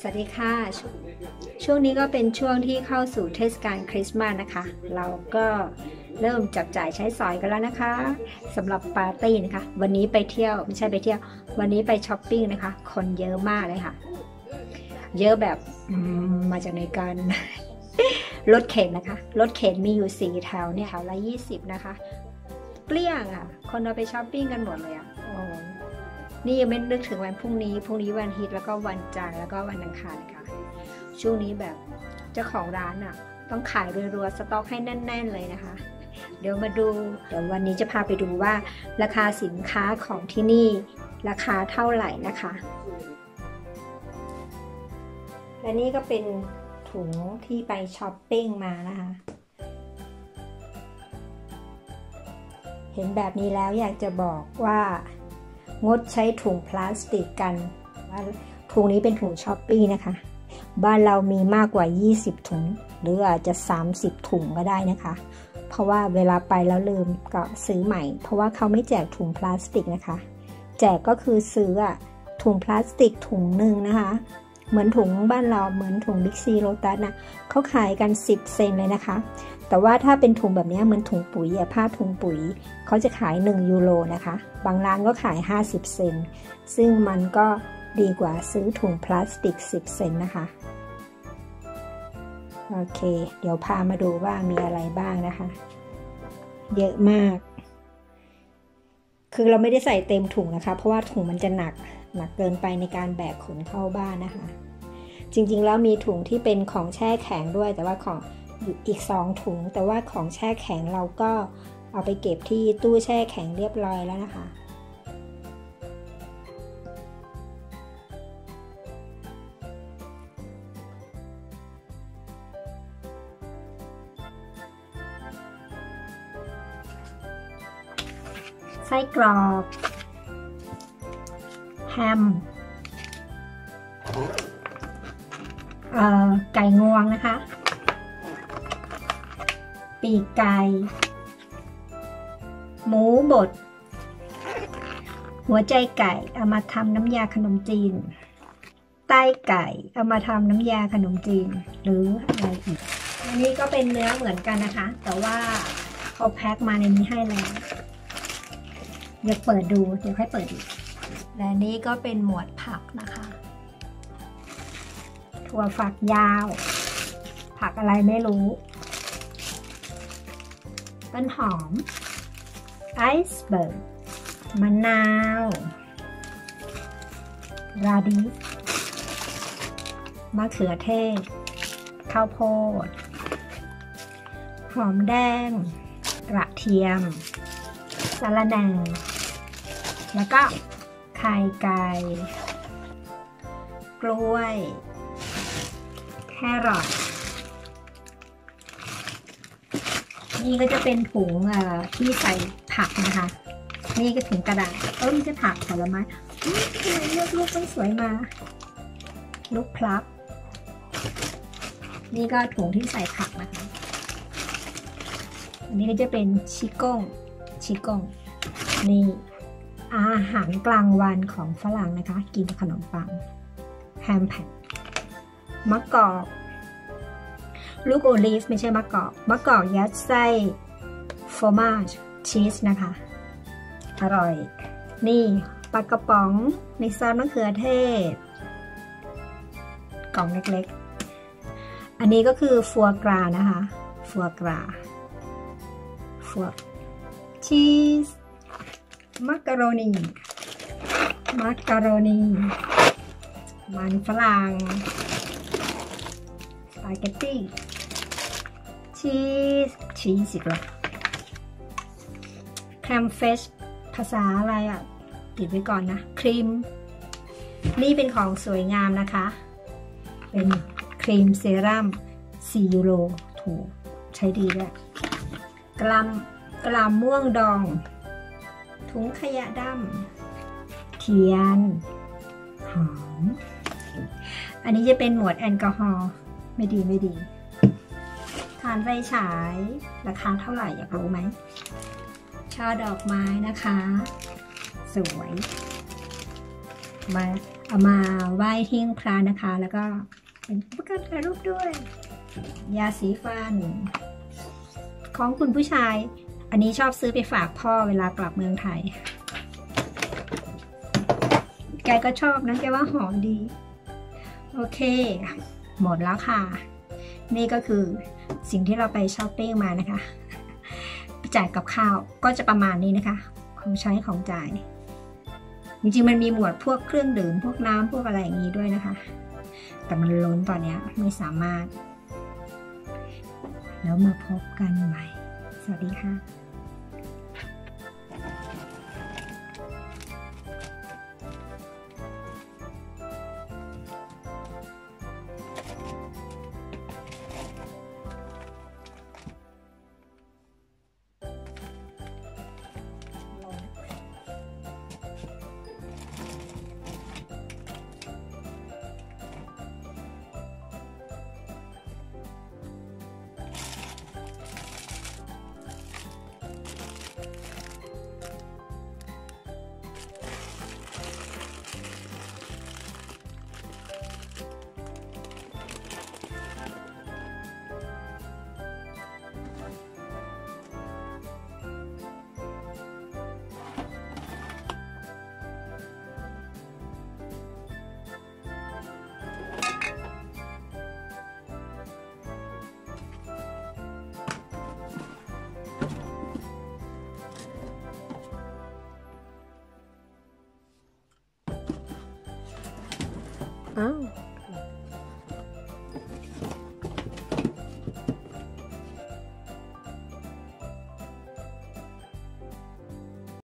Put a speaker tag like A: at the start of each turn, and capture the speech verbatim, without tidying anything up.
A: สวัสดีค่ะช่วงนี้ก็เป็นช่วงที่เข้าสู่เทศกาลคริสต์มาสนะคะเราก็เริ่มจับจ่ายใช้สอยกันแล้วนะคะสำหรับปาร์ตี้นะคะวันนี้ไปเที่ยวไม่ใช่ไปเที่ยววันนี้ไปช้อปปิ้งนะคะคนเยอะมากเลยค่ะเยอะแบบมาจากในการ รถเข็นนะคะรถเข็นมีอยู่สี่แถวเนี่ยแถวละยี่สิบนะคะเกลี้ยงอ่ะคนเราไปช้อปปิ้งกันหมดเลยอ่ะโอ้นี่ยังไม่นึกถึงวันพรุ่งนี้พรุ่งนี้วันอาทิตย์แล้วก็วันจันทร์แล้วก็วันอังคารค่ะช่วงนี้แบบเจ้าของร้านอ่ะต้องขายรัวๆสต็อกให้แน่นๆเลยนะคะเดี๋ยวมาดูเดี๋ยววันนี้จะพาไปดูว่าราคาสินค้าของที่นี่ราคาเท่าไหร่นะคะและนี่ก็เป็นถุงที่ไปช้อปปิ้งมานะคะเห็นแบบนี้แล้วอยากจะบอกว่างดใช้ถุงพลาสติกกันถุงนี้เป็นถุงช้อปปี้นะคะบ้านเรามีมากกว่ายี่สิบถุงหรืออาจจะสามสิบถุงก็ได้นะคะเพราะว่าเวลาไปแล้วลืมก็ซื้อใหม่เพราะว่าเขาไม่แจกถุงพลาสติกนะคะแจกก็คือซื้อถุงพลาสติกถุงหนึ่งนะคะเหมือนถุงบ้านเราเหมือนถุงบิ๊กซีโลตัสนะเขาขายกันสิบเซนเลยนะคะแต่ว่าถ้าเป็นถุงแบบนี้เหมือนถุงปุ๋ยอะผ้าถุงปุ๋ยเขาจะขายหนึ่งยูโรนะคะบางร้านก็ขายห้าสิบเซนซึ่งมันก็ดีกว่าซื้อถุงพลาสติกสิบเซนนะคะโอเคเดี๋ยวพามาดูว่ามีอะไรบ้างนะคะเยอะมากคือเราไม่ได้ใส่เต็มถุงนะคะเพราะว่าถุงมันจะหนักหนักเกินไปในการแบกขนเข้าบ้านนะคะจริงๆแล้วมีถุงที่เป็นของแช่แข็งด้วยแต่ว่าของอีกสองถุงแต่ว่าของแช่แข็งเราก็เอาไปเก็บที่ตู้แช่แข็งเรียบร้อยแล้วนะคะไส้กรอกแฮมเอ่อไก่งวงนะคะปีกไก่หมูบดหัวใจไก่เอามาทำน้ำยาขนมจีนไต้ไก่เอามาทำน้ำยาขนมจีนหรืออะไรอีกอันนี้ก็เป็นเนื้อเหมือนกันนะคะแต่ว่าเขาแพ็คมาในนี้ให้แล้วเดี๋ยวเปิดดูเดี๋ยวค่อยเปิดดูและนี้ก็เป็นหมวดผักนะคะถั่วฝักยาวผักอะไรไม่รู้ต้นหอมไอซ์เบิร์กมะนาวราดิชมะเขือเทศข้าวโพดหอมแดงกระเทียมสะระแหน่แล้วก็ไข่ไก่กล้วยแครอทนี่ก็จะเป็นถุงที่ใส่ผักนะคะนี่ก็ถุงกระดาษเออไม่ใช่ผักผลไม้เลือกลูกต้องสวยมาลูกพลับนี่ก็ถุงที่ใส่ผักนะคะอันนี้ก็จะเป็นชิโก้งชิโก้งนี่อาหารกลางวันของฝรั่งนะคะกินขนมปังแฮมแผ่นมะกอกลูกโอลีฟไม่ใช่มะกอกมะกอกยัดไส้ฟอร์มาจชีสนะคะอร่อยนี่ปลากระป๋องในซอสมะเขือเทศกล่องเล็กๆอันนี้ก็คือฟัวกรานะคะฟัวกราฟัวชีสมักกะโรนีมักกะโรนีมันฝรั่งสปาเกตตี้ชีสชีสอีกแล้วแคมเฟชภาษาอะไรอ่ะติดไว้ก่อนนะครีมนี่เป็นของสวยงามนะคะเป็นครีมเซรั่มสี่ยูโรถูกใช้ดีด้วยกลัมกลัมม่วงดองถุงขยะดำเทียนหอมอันนี้จะเป็นหมวดแอลกอฮอล์ไม่ดีไม่ดีทานไฟฉายราคาเท่าไหร่อยากรู้ไหมช่อดอกไม้นะคะสวยมาเอามาไหว้ทิ้งพระนะคะ แล้วก็เป็นประกันถ่ายรูปด้วย ยาสีฟันของคุณผู้ชาย อันนี้ชอบซื้อไปฝากพ่อเวลากลับเมืองไทย แกก็ชอบนะแกว่าหอมดี โอเคหมดแล้วค่ะนี่ก็คือสิ่งที่เราไปช้อปปิ้งมานะคะจ่ายกับข้าวก็จะประมาณนี้นะคะของใช้ของจ่ายจริงๆมันมีหมวดพวกเครื่องดื่มพวกน้ำพวกอะไรอย่างนี้ด้วยนะคะแต่มันล้นตอนนี้ไม่สามารถแล้วมาพบกันใหม่สวัสดีค่ะอ้าว